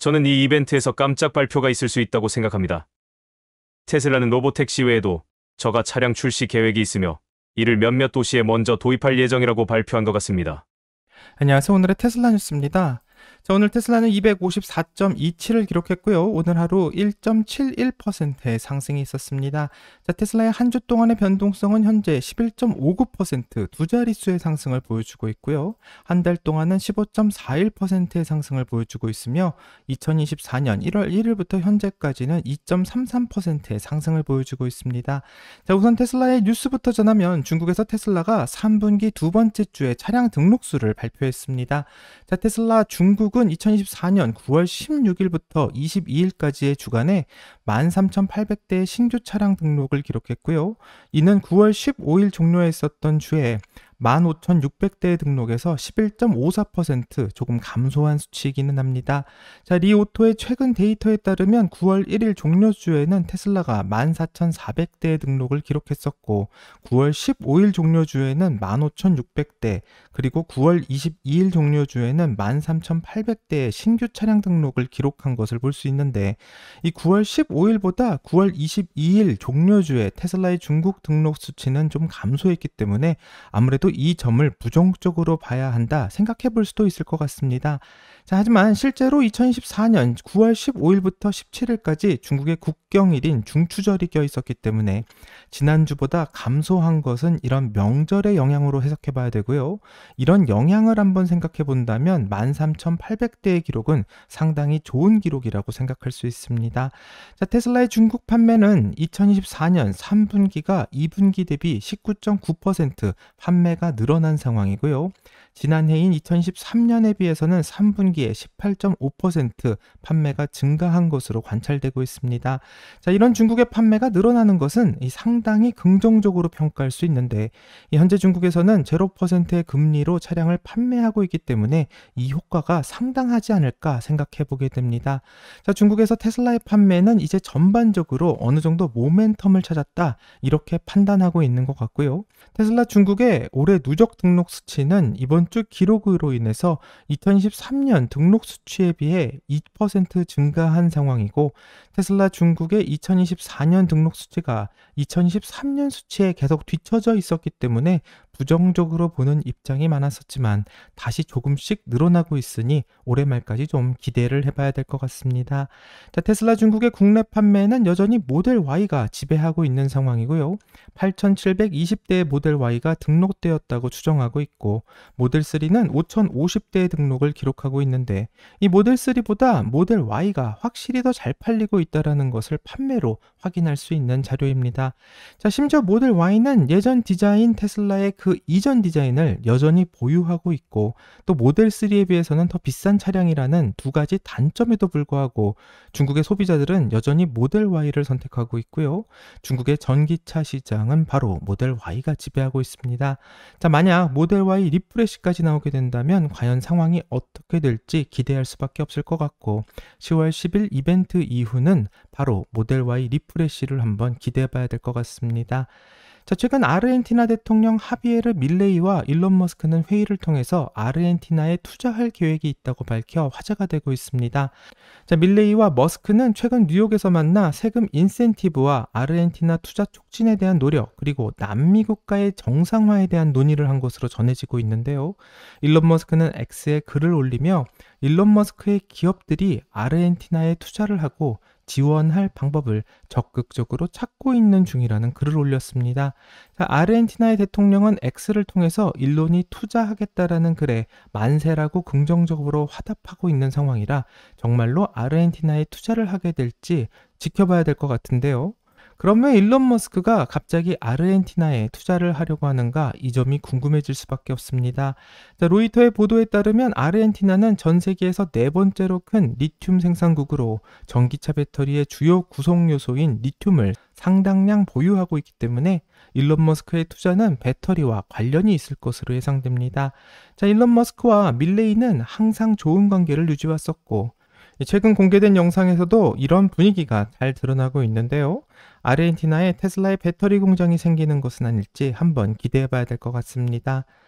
저는 이 이벤트에서 깜짝 발표가 있을 수 있다고 생각합니다. 테슬라는 로보택시 외에도 저가 차량 출시 계획이 있으며 이를 몇몇 도시에 먼저 도입할 예정이라고 발표한 것 같습니다. 안녕하세요. 오늘의 테슬라 뉴스입니다. 자, 오늘 테슬라는 254.27을 기록했고요. 오늘 하루 1.71%의 상승이 있었습니다. 자, 테슬라의 한 주 동안의 변동성은 현재 11.59%, 두 자릿수의 상승을 보여주고 있고요. 한 달 동안은 15.41%의 상승을 보여주고 있으며 2024년 1월 1일부터 현재까지는 2.33%의 상승을 보여주고 있습니다. 자, 우선 테슬라의 뉴스부터 전하면 중국에서 테슬라가 3분기 두 번째 주에 차량 등록수를 발표했습니다. 자, 테슬라 중국은 2024년 9월 16일부터 22일까지의 주간에 13,800대의 신규 차량 등록을 기록했고요. 이는 9월 15일 종료했었던 주에 15,600대의 등록에서 11.54% 조금 감소한 수치이기는 합니다. 자, 리오토의 최근 데이터에 따르면 9월 1일 종료주에는 테슬라가 14,400대의 등록을 기록했었고 9월 15일 종료주에는 15,600대, 그리고 9월 22일 종료주에는 13,800대의 신규 차량 등록을 기록한 것을 볼 수 있는데, 이 9월 15일보다 9월 22일 종료주에 테슬라의 중국 등록 수치는 좀 감소했기 때문에 아무래도 이 점을 부정적으로 봐야 한다 생각해 볼 수도 있을 것 같습니다. 자, 하지만 실제로 2024년 9월 15일부터 17일까지 중국의 국경일인 중추절이 껴 있었기 때문에 지난주보다 감소한 것은 이런 명절의 영향으로 해석해 봐야 되고요. 이런 영향을 한번 생각해 본다면 13,800대의 기록은 상당히 좋은 기록이라고 생각할 수 있습니다. 자, 테슬라의 중국 판매는 2024년 3분기가 2분기 대비 19.9% 판매가 늘어난 상황이고요. 지난해인 2013년에 비해서는 3분기에 18.5% 판매가 증가한 것으로 관찰되고 있습니다. 자, 이런 중국의 판매가 늘어나는 것은 상당히 긍정적으로 평가할 수 있는데, 현재 중국에서는 0%의 금리로 차량을 판매하고 있기 때문에 이 효과가 상당하지 않을까 생각해 보게 됩니다. 자, 중국에서 테슬라의 판매는 이제 전반적으로 어느 정도 모멘텀을 찾았다, 이렇게 판단하고 있는 것 같고요. 테슬라 중국의 올해 누적 등록 수치는 이번 주 기록으로 인해서 2023년 등록 수치에 비해 2% 증가한 상황이고, 테슬라 중국의 2024년 등록 수치가 2023년 수치에 계속 뒤처져 있었기 때문에 부정적으로 보는 입장이 많았었지만 다시 조금씩 늘어나고 있으니 올해 말까지 좀 기대를 해봐야 될 것 같습니다. 자, 테슬라 중국의 국내 판매는 여전히 모델 Y가 지배하고 있는 상황이고요. 8,720대의 모델 Y가 등록되었다고 추정하고 있고, 모델 3는 5,050대의 등록을 기록하고 있는데, 이 모델 3보다 모델 Y가 확실히 더 잘 팔리고 있다는 것을 판매로 확인할 수 있는 자료입니다. 자, 심지어 모델 Y는 예전 디자인 테슬라의 그 이전 디자인을 여전히 보유하고 있고, 또 모델 3에 비해서는 더 비싼 차량이라는 두 가지 단점에도 불구하고 중국의 소비자들은 여전히 모델 Y를 선택하고 있고요. 중국의 전기차 시장은 바로 모델 Y가 지배하고 있습니다. 자, 만약 모델 Y 리프레시까지 나오게 된다면 과연 상황이 어떻게 될지 기대할 수밖에 없을 것 같고, 10월 10일 이벤트 이후는 바로 모델 Y 리프레시를 한번 기대해 봐야 될 것 같습니다. 자, 최근 아르헨티나 대통령 하비에르 밀레이와 일론 머스크는 회의를 통해서 아르헨티나에 투자할 계획이 있다고 밝혀 화제가 되고 있습니다. 자, 밀레이와 머스크는 최근 뉴욕에서 만나 세금 인센티브와 아르헨티나 투자 촉진에 대한 노력, 그리고 남미 국가의 정상화에 대한 논의를 한 것으로 전해지고 있는데요. 일론 머스크는 X에 글을 올리며 일론 머스크의 기업들이 아르헨티나에 투자를 하고 지원할 방법을 적극적으로 찾고 있는 중이라는 글을 올렸습니다. 자, 아르헨티나의 대통령은 X를 통해서 일론이 투자하겠다라는 글에 만세라고 긍정적으로 화답하고 있는 상황이라 정말로 아르헨티나에 투자를 하게 될지 지켜봐야 될 것 같은데요. 그럼 왜 일론 머스크가 갑자기 아르헨티나에 투자를 하려고 하는가, 이 점이 궁금해질 수밖에 없습니다. 자, 로이터의 보도에 따르면 아르헨티나는 전 세계에서 네 번째로 큰 리튬 생산국으로 전기차 배터리의 주요 구성 요소인 리튬을 상당량 보유하고 있기 때문에 일론 머스크의 투자는 배터리와 관련이 있을 것으로 예상됩니다. 자, 일론 머스크와 밀레이는 항상 좋은 관계를 유지해왔었고, 최근 공개된 영상에서도 이런 분위기가 잘 드러나고 있는데요. 아르헨티나에 테슬라의 배터리 공장이 생기는 것은 아닐지 한번 기대해 봐야 될 것 같습니다.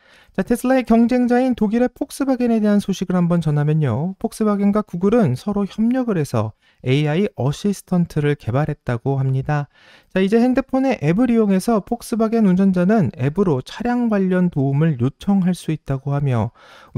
자, 테슬라의 경쟁자인 독일의 폭스바겐에 대한 소식을 한번 전하면요. 폭스바겐과 구글은 서로 협력을 해서 AI 어시스턴트를 개발했다고 합니다. 자, 이제 핸드폰의 앱을 이용해서 폭스바겐 운전자는 앱으로 차량 관련 도움을 요청할 수 있다고 하며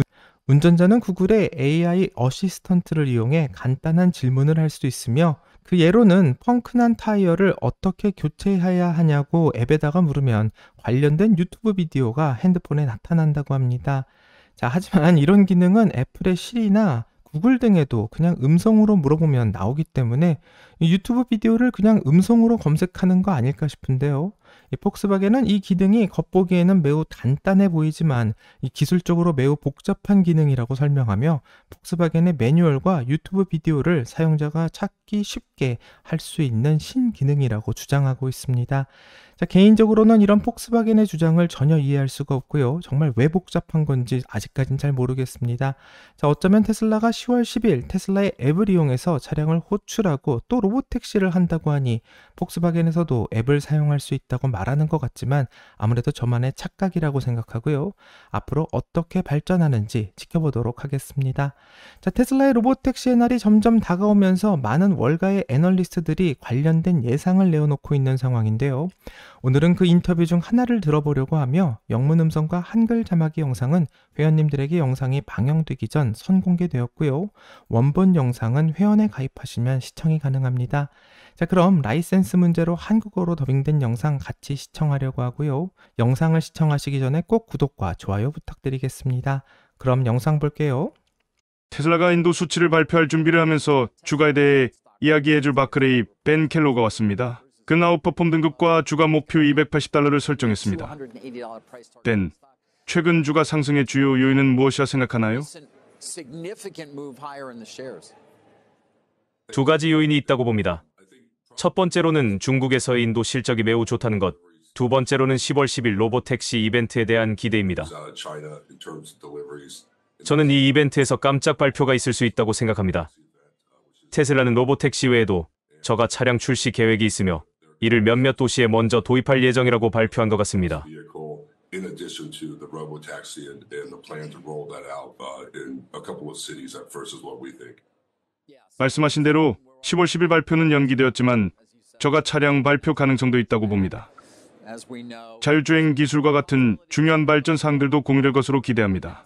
운전자는 구글의 AI 어시스턴트를 이용해 간단한 질문을 할 수 있으며 그 예로는 펑크난 타이어를 어떻게 교체해야 하냐고 앱에다가 물으면 관련된 유튜브 비디오가 핸드폰에 나타난다고 합니다. 자, 하지만 이런 기능은 애플의 시리나 구글 등에도 그냥 음성으로 물어보면 나오기 때문에 이 유튜브 비디오를 그냥 음성으로 검색하는 거 아닐까 싶은데요. 이 폭스바겐은 이 기능이 겉보기에는 매우 간단해 보이지만 이 기술적으로 매우 복잡한 기능이라고 설명하며 폭스바겐의 매뉴얼과 유튜브 비디오를 사용자가 찾기 쉽게 할 수 있는 신기능이라고 주장하고 있습니다. 자, 개인적으로는 이런 폭스바겐의 주장을 전혀 이해할 수가 없고요. 정말 왜 복잡한 건지 아직까진 잘 모르겠습니다. 자, 어쩌면 테슬라가 10월 10일 테슬라의 앱을 이용해서 차량을 호출하고 또 로보택시를 한다고 하니 폭스바겐에서도 앱을 사용할 수 있다고 말하는 것 같지만 아무래도 저만의 착각이라고 생각하고요. 앞으로 어떻게 발전하는지 지켜보도록 하겠습니다. 자, 테슬라의 로보택시의 날이 점점 다가오면서 많은 월가의 애널리스트들이 관련된 예상을 내어놓고 있는 상황인데요. 오늘은 그 인터뷰 중 하나를 들어보려고 하며 영문 음성과 한글 자막이 영상은 회원님들에게 영상이 방영되기 전 선공개되었고요. 원본 영상은 회원에 가입하시면 시청이 가능합니다. 자, 그럼 라이센스 문제로 한국어로 더빙된 영상 같이 시청하려고 하고요. 영상을 시청하시기 전에 꼭 구독과 좋아요 부탁드리겠습니다. 그럼 영상 볼게요. 테슬라가 인도 수치를 발표할 준비를 하면서 주가에 대해 이야기해줄 바크레이 벤 켈로가 왔습니다. 그는 아웃퍼폼 등급과 주가 목표 $280를 설정했습니다. 벤, 최근 주가 상승의 주요 요인은 무엇이라 생각하나요? 두 가지 요인이 있다고 봅니다. 첫 번째로는 중국에서의 인도 실적이 매우 좋다는 것, 두 번째로는 10월 10일 로보택시 이벤트에 대한 기대입니다. 저는 이 이벤트에서 깜짝 발표가 있을 수 있다고 생각합니다. 테슬라는 로보택시 외에도 저가 차량 출시 계획이 있으며 이를 몇몇 도시에 먼저 도입할 예정이라고 발표한 것 같습니다. In addition to the robotaxi and the plan to roll that out in a couple of cities at first is what we think. 말씀하신 대로 10월 10일 발표는 연기되었지만 저가 차량 발표 가능성도 있다고 봅니다. 자율주행 기술과 같은 중요한 발전 사항들도 공유될 것으로 기대합니다.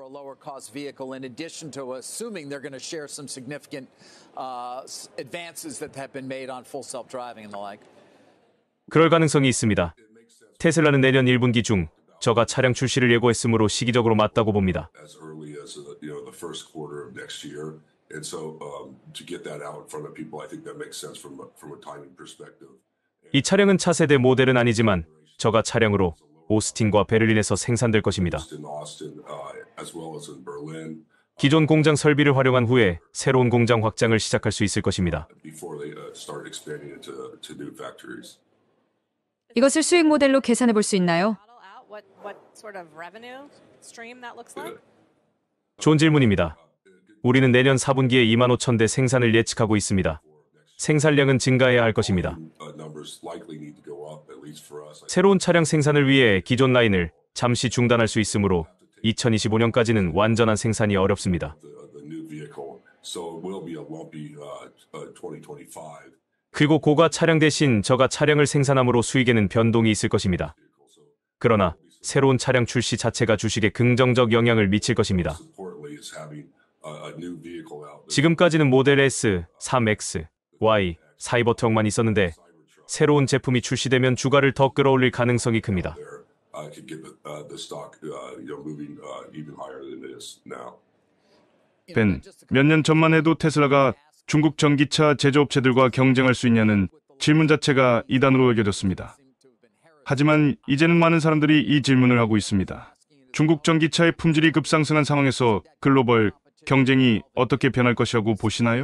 그럴 가능성이 있습니다. 테슬라는 내년 1분기 중 저가 차량 출시를 예고했으므로 시기적으로 맞다고 봅니다. As early as the first quarter of next year, and so to get that out in front of people, I think that makes sense from a timing perspective. 이 차량은 차세대 모델은 아니지만 저가 차량으로 오스틴과 베를린에서 생산될 것입니다. In Austin, as well as in Berlin, 기존 공장 설비를 활용한 후에 새로운 공장 확장을 시작할 수 있을 것입니다. before they start expanding into new factories. 이것을 수익 모델로 계산해 볼 수 있나요? 좋은 질문입니다. 우리는 내년 4분기에 25,000대 생산을 예측하고 있습니다. 생산량은 증가해야 할 것입니다. Numbers likely need to go up, at least for us. 새로운 차량 생산을 위해 기존 라인을 잠시 중단할 수 있으므로 2025년까지는 완전한 생산이 어렵습니다. The new vehicle, so it will be a lumpy 2025. 그리고 고가 차량 대신 저가 차량을 생산함으로 수익에는 변동이 있을 것입니다. 그러나 새로운 차량 출시 자체가 주식에 긍정적 영향을 미칠 것입니다. Importantly, is having a new vehicle out. 지금까지는 모델 S, 3X, Y, 사이버트럭만 있었는데 새로운 제품이 출시되면 주가를 더 끌어올릴 가능성이 큽니다. There, could get the stock, moving even higher than it is now. 벤, 몇 년 전만 해도 테슬라가 중국 전기차 제조업체들과 경쟁할 수 있냐는 질문 자체가 이단으로 여겨졌습니다. 하지만 이제는 많은 사람들이 이 질문을 하고 있습니다. 중국 전기차의 품질이 급상승한 상황에서 글로벌 경쟁이 어떻게 변할 것이라고 보시나요?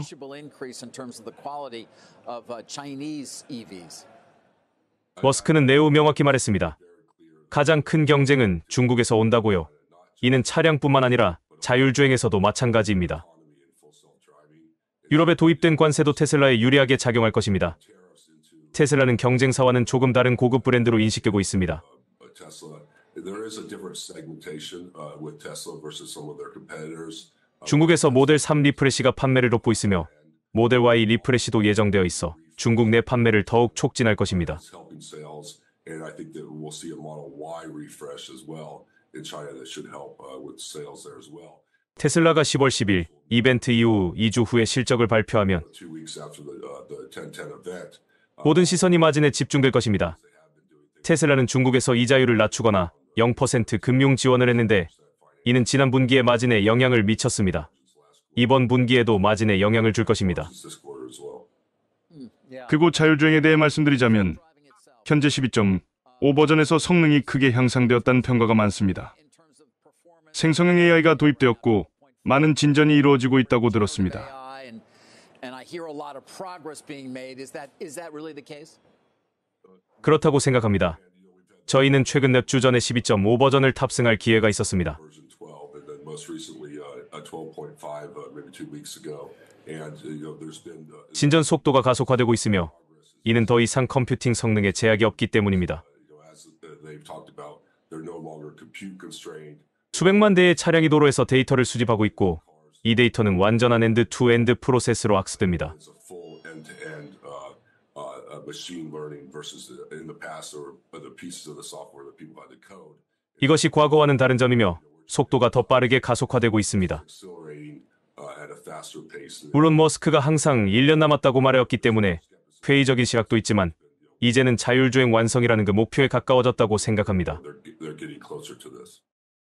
머스크는 매우 명확히 말했습니다. 가장 큰 경쟁은 중국에서 온다고요. 이는 차량뿐만 아니라 자율주행에서도 마찬가지입니다. 유럽에 도입된 관세도 테슬라에 유리하게 작용할 것입니다. 테슬라는 경쟁사와는 조금 다른 고급 브랜드로 인식되고 있습니다. Tesla There is a different segmentation with Tesla versus some of their competitors. 중국에서 모델 3 리프레시가 판매를 돕고 있으며 모델 Y 리프레시도 예정되어 있어 중국 내 판매를 더욱 촉진할 것입니다. It's helping sales, and I think that we'll see a Model Y refresh as well in China that should help with sales there as well. 테슬라가 10월 10일 이벤트 이후 2주 후에 실적을 발표하면 2 weeks after the 1010 event, 모든 시선이 마진에 집중될 것입니다. 테슬라는 중국에서 이자율을 낮추거나 0% 금융 지원을 했는데 이는 지난 분기에 마진에 영향을 미쳤습니다. 이번 분기에도 마진에 영향을 줄 것입니다. this quarter as well. 그리고 자율주행에 대해 말씀드리자면 현재 12.5 버전에서 성능이 크게 향상되었다는 평가가 많습니다. 생성형 AI가 도입되었고 많은 진전이 이루어지고 있다고 들었습니다. And I hear a lot of progress being made. Is that really the case? 그렇다고 생각합니다. 저희는 최근 몇 주 전에 12.5 버전을 탑승할 기회가 있었습니다. Version 12, and then most recently 12.5, maybe 2 weeks ago. And there's been 진전 속도가 가속화되고 있으며 이는 더 이상 컴퓨팅 성능에 제약이 없기 때문입니다. as they've talked about, they're no longer compute constrained. 수백만 대의 차량이 도로에서 데이터를 수집하고 있고 이 데이터는 완전한 엔드-투-엔드 프로세스로 학습됩니다. It's a full end-to-end machine learning versus in the past or the pieces of the software that people had to code. 이것이 과거와는 다른 점이며 속도가 더 빠르게 가속화되고 있습니다. Accelerating at a faster pace. 물론 머스크가 항상 1년 남았다고 말하였기 때문에 회의적인 시각도 있지만 이제는 자율주행 완성이라는 그 목표에 가까워졌다고 생각합니다. They're getting closer to this.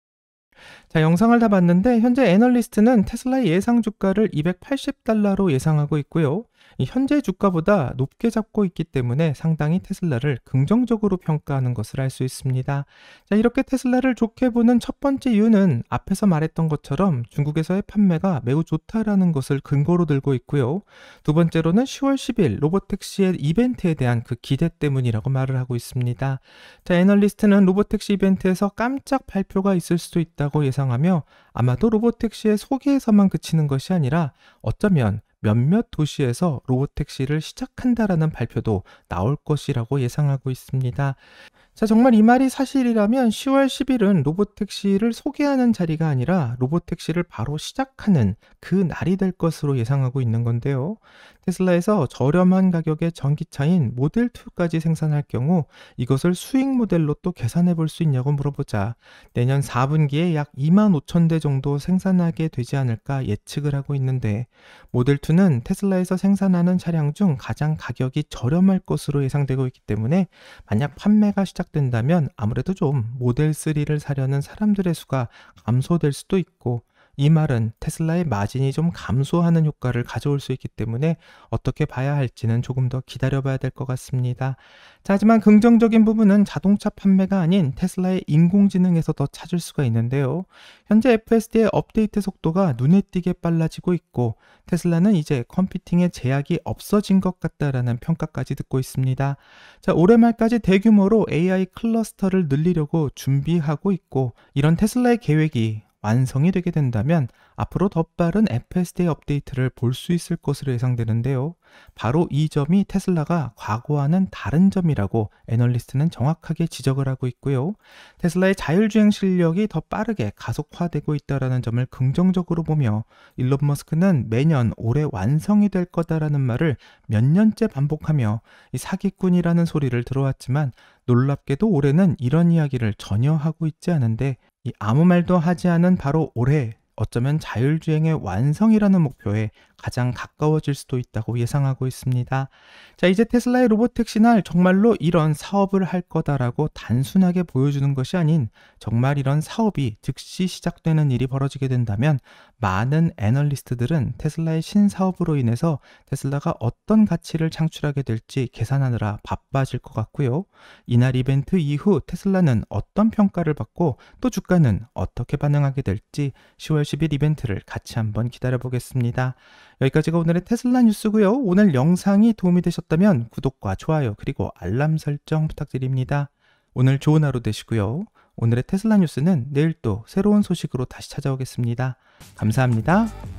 자, 영상을 다 봤는데 현재 애널리스트는 테슬라의 예상 주가를 280달러로 예상하고 있고요. 이 현재 주가보다 높게 잡고 있기 때문에 상당히 테슬라를 긍정적으로 평가하는 것을 알 수 있습니다. 자, 이렇게 테슬라를 좋게 보는 첫 번째 이유는 앞에서 말했던 것처럼 중국에서의 판매가 매우 좋다라는 것을 근거로 들고 있고요. 두 번째로는 10월 10일 로보택시의 이벤트에 대한 그 기대 때문이라고 말을 하고 있습니다. 자, 애널리스트는 로보택시 이벤트에서 깜짝 발표가 있을 수도 있다고 예상하며 아마도 로보택시의 소개에서만 그치는 것이 아니라 어쩌면 몇몇 도시에서 로보택시를 시작한다라는 발표도 나올 것이라고 예상하고 있습니다. 자, 정말 이 말이 사실이라면 10월 10일은 로보택시를 소개하는 자리가 아니라 로보택시를 바로 시작하는 그 날이 될 것으로 예상하고 있는 건데요. 테슬라에서 저렴한 가격의 전기차인 모델2까지 생산할 경우 이것을 수익 모델로 또 계산해 볼 수 있냐고 물어보자 내년 4분기에 약 25,000대 정도 생산하게 되지 않을까 예측을 하고 있는데 모델2는 테슬라에서 생산하는 차량 중 가장 가격이 저렴할 것으로 예상되고 있기 때문에 만약 판매가 시작된다면 아무래도 좀 모델3를 사려는 사람들의 수가 감소될 수도 있고 이 말은 테슬라의 마진이 좀 감소하는 효과를 가져올 수 있기 때문에 어떻게 봐야 할지는 조금 더 기다려봐야 될 것 같습니다. 자, 하지만 긍정적인 부분은 자동차 판매가 아닌 테슬라의 인공지능에서 더 찾을 수가 있는데요. 현재 FSD의 업데이트 속도가 눈에 띄게 빨라지고 있고 테슬라는 이제 컴퓨팅에 제약이 없어진 것 같다라는 평가까지 듣고 있습니다. 자, 올해 말까지 대규모로 AI 클러스터를 늘리려고 준비하고 있고 이런 테슬라의 계획이 완성이 되게 된다면 앞으로 더 빠른 FSD 업데이트를 볼 수 있을 것으로 예상되는데요. 바로 이 점이 테슬라가 과거와는 다른 점이라고 애널리스트는 정확하게 지적을 하고 있고요. 테슬라의 자율주행 실력이 더 빠르게 가속화되고 있다는 점을 긍정적으로 보며 일론 머스크는 매년 올해 완성이 될 거다라는 말을 몇 년째 반복하며 이 사기꾼이라는 소리를 들어왔지만 놀랍게도 올해는 이런 이야기를 전혀 하고 있지 않은데 이 아무 말도 하지 않은 바로 올해 어쩌면 자율주행의 완성이라는 목표에 가장 가까워질 수도 있다고 예상하고 있습니다. 자, 이제 테슬라의 로보택시 날 정말로 이런 사업을 할 거다라고 단순하게 보여주는 것이 아닌 정말 이런 사업이 즉시 시작되는 일이 벌어지게 된다면 많은 애널리스트들은 테슬라의 신사업으로 인해서 테슬라가 어떤 가치를 창출하게 될지 계산하느라 바빠질 것 같고요. 이날 이벤트 이후 테슬라는 어떤 평가를 받고 또 주가는 어떻게 반응하게 될지 10월 10일 이벤트를 같이 한번 기다려보겠습니다. 여기까지가 오늘의 테슬라 뉴스고요. 오늘 영상이 도움이 되셨다면 구독과 좋아요 그리고 알람 설정 부탁드립니다. 오늘 좋은 하루 되시고요. 오늘의 테슬라 뉴스는 내일 또 새로운 소식으로 다시 찾아오겠습니다. 감사합니다.